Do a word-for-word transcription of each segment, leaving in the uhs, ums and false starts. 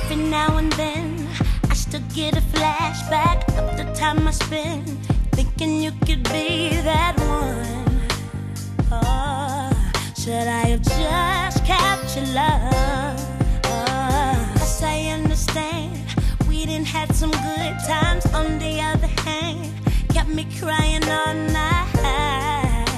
Every now and then I still get a flashback of the time I spent thinking you could be that one. Oh, should I have just kept your love? Oh, yes, I understand we didn't have some good times. On the other hand, kept me crying all night.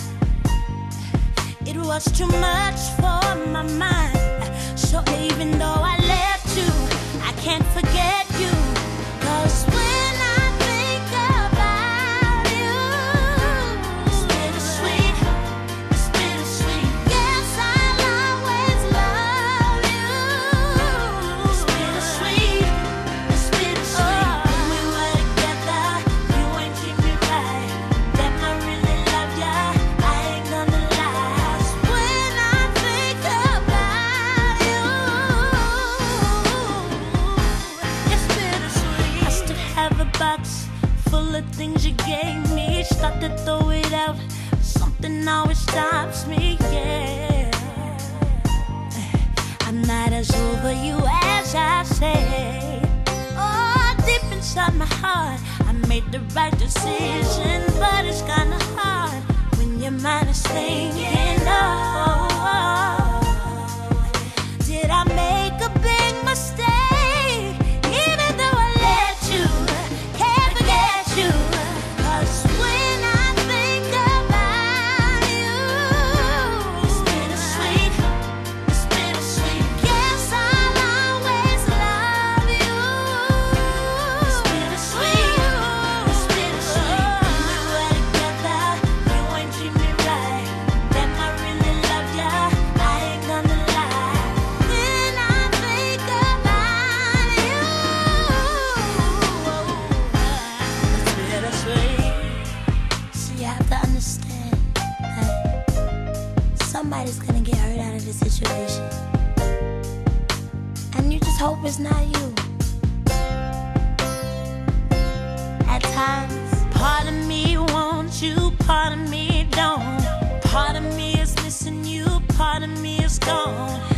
It was too much for my mind. So even though I left you, I can't forget you. 'Cause when I think about you, it's bittersweet, it's bittersweet. Yes, I'll always love you. It's bittersweet, it's bittersweet. Oh, when we were together, you ain't treat me right. Damn, I really love ya, I ain't gonna lie. When I think about you, it's bittersweet. I still have a box full of things you gave me. Start to throw it out, something always stops me, yeah. I'm not as over you as I say. Oh, deep inside my heart, I made the right decision, but it's kinda hard when your mind is thinking, oh, did I make a big mistake? Even though I let you, can't forget you. 'Cause when I think about you, it's bittersweet, it's bittersweet. Yes, I'll always love you. It's bittersweet, it's bittersweet. When we were together, you ain't treat me right. Damn, I really love ya, I ain't gonna lie. When I think about you, it's bittersweet. See, you have to understand that somebody's gonna get hurt out of this situation, and you just hope it's not you. At times, part of me wants you, part of me don't. Part of me is missing you, part of me is gone.